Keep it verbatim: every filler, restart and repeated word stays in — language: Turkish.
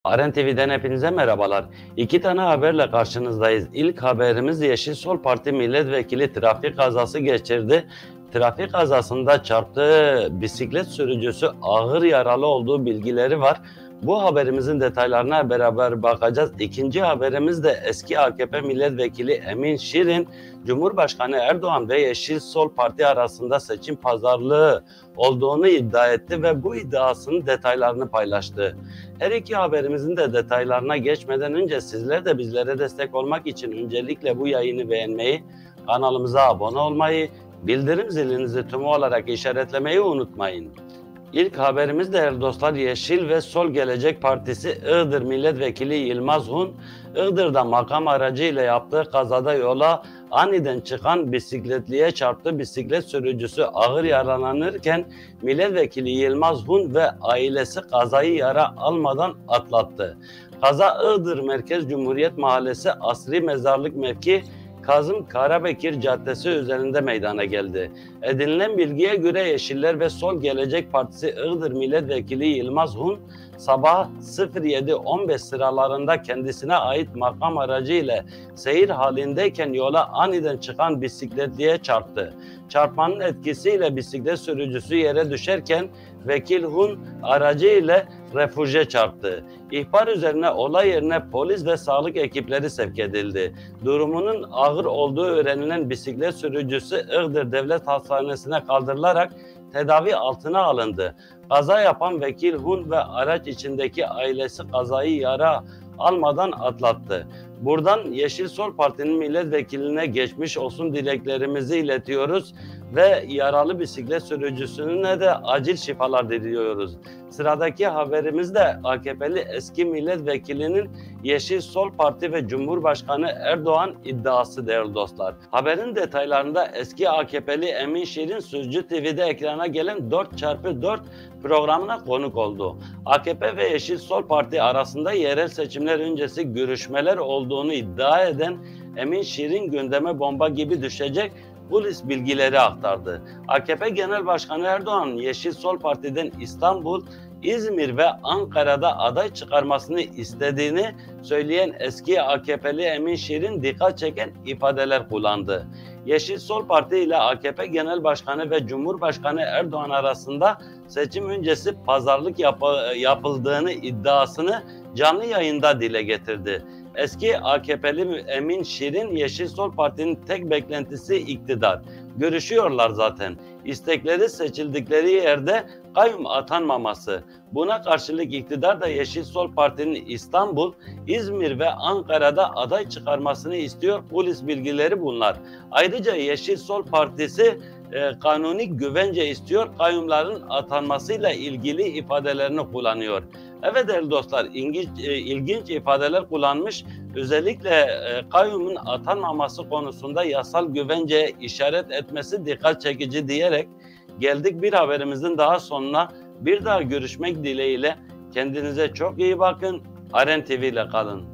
Aren T V'den hepinize merhabalar. İki tane haberle karşınızdayız. İlk haberimiz Yeşil Sol Parti milletvekili trafik kazası geçirdi. Trafik kazasında çarptığı bisiklet sürücüsü ağır yaralı olduğu bilgileri var. Bu haberimizin detaylarına beraber bakacağız. İkinci haberimiz de eski A K P milletvekili Emin Şirin, Cumhurbaşkanı Erdoğan ve Yeşil Sol Parti arasında seçim pazarlığı olduğunu iddia etti ve bu iddiasının detaylarını paylaştı. Her iki haberimizin de detaylarına geçmeden önce sizler de bizlere destek olmak için öncelikle bu yayını beğenmeyi, kanalımıza abone olmayı, bildirim zilinizi tümü olarak işaretlemeyi unutmayın. İlk haberimiz değerli dostlar, Yeşil ve Sol Gelecek Partisi Iğdır Milletvekili Yılmaz Hun, Iğdır'da makam aracıyla yaptığı kazada yola aniden çıkan bisikletliye çarptı. Bisiklet sürücüsü ağır yaralanırken milletvekili Yılmaz Hun ve ailesi kazayı yara almadan atlattı. Kaza Iğdır Merkez Cumhuriyet Mahallesi Asri Mezarlık mevki Kazım Karabekir Caddesi üzerinde meydana geldi. Edinilen bilgiye göre Yeşiller ve Sol Gelecek Partisi Iğdır Milletvekili Yılmaz Hun, sabah sıfır yedi on beş sıralarında kendisine ait makam aracı ile seyir halindeyken yola aniden çıkan bisikletliye çarptı. Çarpmanın etkisiyle bisiklet sürücüsü yere düşerken vekil Hun aracı ile refüje çarptı. İhbar üzerine olay yerine polis ve sağlık ekipleri sevk edildi. Durumunun ağır olduğu öğrenilen bisiklet sürücüsü Iğdır Devlet Hastanesi'ne kaldırılarak tedavi altına alındı. Kaza yapan vekil Hun ve araç içindeki ailesi kazayı yara almadan atlattı. Buradan Yeşil Sol Parti'nin milletvekiline geçmiş olsun dileklerimizi iletiyoruz ve yaralı bisiklet sürücüsüne de acil şifalar diliyoruz. Sıradaki haberimiz de A K P'li eski milletvekilinin Yeşil Sol Parti ve Cumhurbaşkanı Erdoğan iddiası değerli dostlar. Haberin detaylarında eski A K P'li Emin Şirin Sözcü T V'de ekrana gelen dört çarpı dört programına konuk oldu. A K P ve Yeşil Sol Parti arasında yerel seçimler öncesi görüşmeler olduğunu iddia eden Emin Şirin gündeme bomba gibi düşecek polis bilgileri aktardı. A K P Genel Başkanı Erdoğan, Yeşil Sol Parti'den İstanbul, İzmir ve Ankara'da aday çıkarmasını istediğini söyleyen eski A K P'li Emin Şirin dikkat çeken ifadeler kullandı. Yeşil Sol Parti ile A K P Genel Başkanı ve Cumhurbaşkanı Erdoğan arasında seçim öncesi pazarlık yap yapıldığını iddiasını canlı yayında dile getirdi. Eski A K P'li Emin Şirin, Yeşil Sol Parti'nin tek beklentisi iktidar. Görüşüyorlar zaten. İstekleri seçildikleri yerde kayyum atanmaması. Buna karşılık iktidar da Yeşil Sol Parti'nin İstanbul, İzmir ve Ankara'da aday çıkarmasını istiyor. Polis bilgileri bunlar. Ayrıca Yeşil Sol Partisi e, kanuni güvence istiyor. Kayyumların atanmasıyla ilgili ifadelerini kullanıyor. Evet değerli dostlar, ilginç, e, ilginç ifadeler kullanmış. Özellikle e, kayyumun atanmaması konusunda yasal güvenceye işaret etmesi dikkat çekici diyerek geldik bir haberimizin daha sonuna. Bir daha görüşmek dileğiyle kendinize çok iyi bakın. Aren T V ile kalın.